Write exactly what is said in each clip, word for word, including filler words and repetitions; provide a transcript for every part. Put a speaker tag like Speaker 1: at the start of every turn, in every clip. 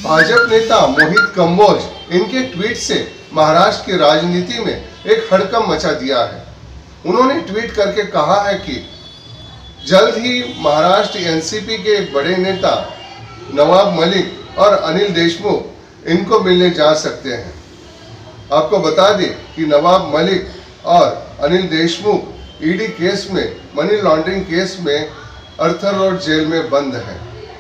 Speaker 1: भाजपा नेता मोहित कंबोज इनके ट्वीट से महाराष्ट्र की राजनीति में एक हड़कंप मचा दिया है। उन्होंने ट्वीट करके कहा है कि जल्द ही महाराष्ट्र एनसीपी के एक बड़े नेता नवाब मलिक और अनिल देशमुख इनको मिलने जा सकते हैं। आपको बता दें कि नवाब मलिक और अनिल देशमुख ईडी केस में, मनी लॉन्ड्रिंग केस में अर्थर रोड जेल में बंद है।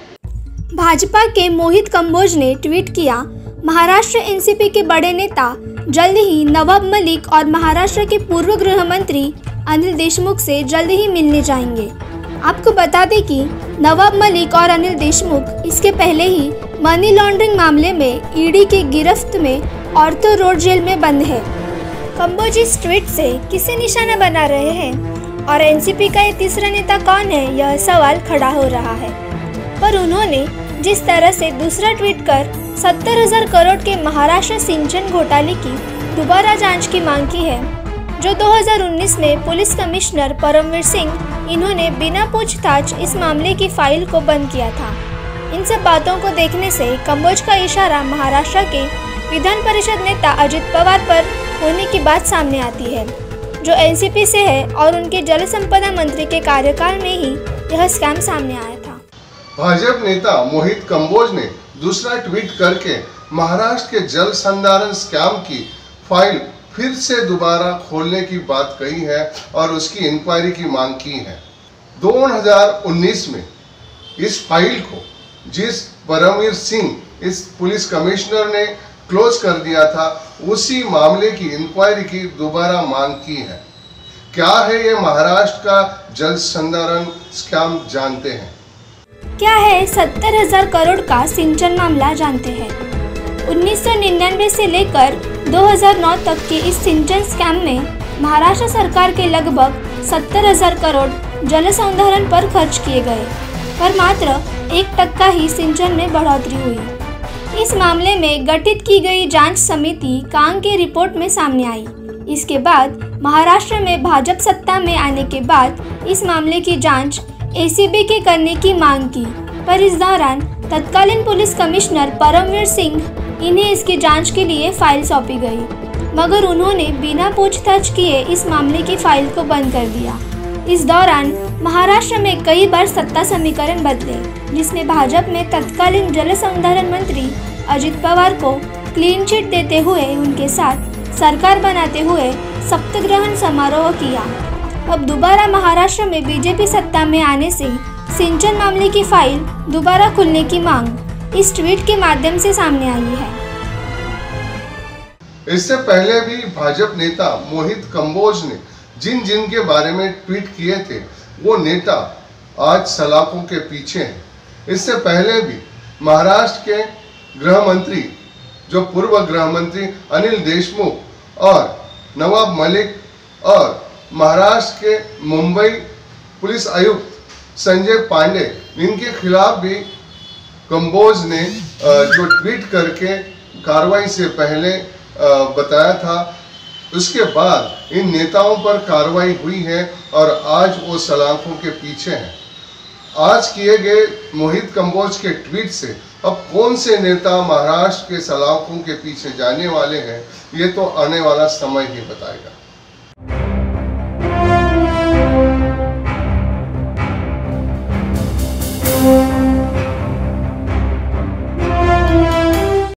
Speaker 2: भाजपा के मोहित कंबोज ने ट्वीट किया, महाराष्ट्र एनसीपी के बड़े नेता जल्द ही नवाब मलिक और महाराष्ट्र के पूर्व गृह मंत्री अनिल देशमुख से जल्द ही मिलने जाएंगे। आपको बता दें कि नवाब मलिक और अनिल देशमुख इसके पहले ही मनी लॉन्ड्रिंग मामले में ईडी के गिरफ्त में आर्थर रोड जेल में बंद है। कंबोज इस ट्वीट से किसे निशाना बना रहे हैं और एनसीपी का ये तीसरा नेता कौन है, यह सवाल खड़ा हो रहा है। पर उन्होंने जिस तरह से दूसरा ट्वीट कर सत्तर हजार करोड़ के महाराष्ट्र सिंचन घोटाले की दोबारा जांच की मांग की है, जो दो हज़ार उन्नीस में पुलिस कमिश्नर परमवीर सिंह इन्होंने बिना पूछताछ इस मामले की फाइल को बंद किया था। इन सब बातों को देखने से कंबोज का इशारा महाराष्ट्र के विधान परिषद नेता अजित पवार पर होने की बात सामने आती है, जो एनसीपी से है और उनके जल संपदा मंत्री के कार्यकाल में ही यह स्कैम सामने आया था।
Speaker 1: भाजपा नेता मोहित कंबोज ने दूसरा ट्वीट करके महाराष्ट्र के जल संधारण स्कैम की फाइल फिर से दोबारा खोलने की बात कही है और उसकी इंक्वायरी की मांग की है। दो हज़ार उन्नीस में इस फाइल को जिस परमवीर सिंह इस पुलिस कमिश्नर ने क्लोज कर दिया था, उसी मामले की इंक्वायरी की दोबारा मांग की है। क्या है ये महाराष्ट्र का जल संधारण स्कैम, जानते हैं।
Speaker 2: क्या है सत्तर हजार करोड़ का सिंचन मामला, जानते हैं। उन्नीस सौ निन्यानवे से लेकर दो हज़ार नौ तक के इस सिंचन स्कैम में महाराष्ट्र सरकार के लगभग सत्तर हजार करोड़ जल संधारण पर खर्च किए गए, पर मात्र एक टक्का ही सिंचन में बढ़ोतरी हुई। इस मामले में गठित की गई जांच समिति कांग के रिपोर्ट में सामने आई। इसके बाद महाराष्ट्र में भाजपा सत्ता में आने के बाद इस मामले की जांच एसीबी के करने की मांग की, पर इस दौरान तत्कालीन पुलिस कमिश्नर परमवीर सिंह इन्हें इसकी जांच के लिए फाइल सौंपी गई, मगर उन्होंने बिना पूछताछ किए इस मामले की फाइल को बंद कर दिया। इस दौरान महाराष्ट्र में कई बार सत्ता समीकरण बदले, जिसने भाजपा में तत्कालीन जल संधारण मंत्री अजित पवार को क्लीन चिट देते हुए उनके साथ सरकार बनाते हुए शपथग्रहण समारोह किया। अब दोबारा महाराष्ट्र में बीजेपी सत्ता में आने से सिंचन मामले की फाइल दोबारा खुलने की मांग इस ट्वीट के माध्यम से सामने आई है।
Speaker 1: इससे पहले भी भाजपा नेता मोहित कंबोज ने जिन जिन के बारे में ट्वीट किए थे, वो नेता आज सलाखों के पीछे हैं। इससे पहले भी महाराष्ट्र के गृह मंत्री, जो पूर्व गृह मंत्री अनिल देशमुख और नवाब मलिक और महाराष्ट्र के मुंबई पुलिस आयुक्त संजय पांडे, इनके खिलाफ भी कंबोज ने जो ट्वीट करके कार्रवाई से पहले बताया था, उसके बाद इन नेताओं पर कार्रवाई हुई है और आज वो सलाखों के पीछे हैं। आज किए गए मोहित कंबोज के ट्वीट से अब कौन से नेता महाराष्ट्र के सलाखों के पीछे जाने वाले हैं, ये तो आने वाला समय ही बताएगा।